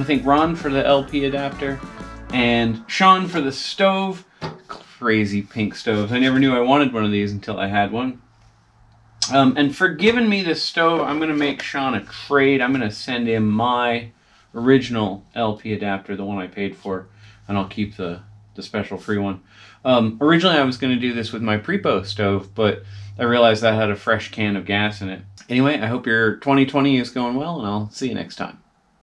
thank Ron for the LP adapter, and Sean for the stove. Crazy pink stoves. I never knew I wanted one of these until I had one. And for giving me this stove, I'm going to make Sean a trade. I'm going to send him my original LP adapter, the one I paid for, and I'll keep the special free one. Originally I was going to do this with my Prepo stove, but I realized that had a fresh can of gas in it. Anyway, I hope your 2020 is going well, and I'll see you next time.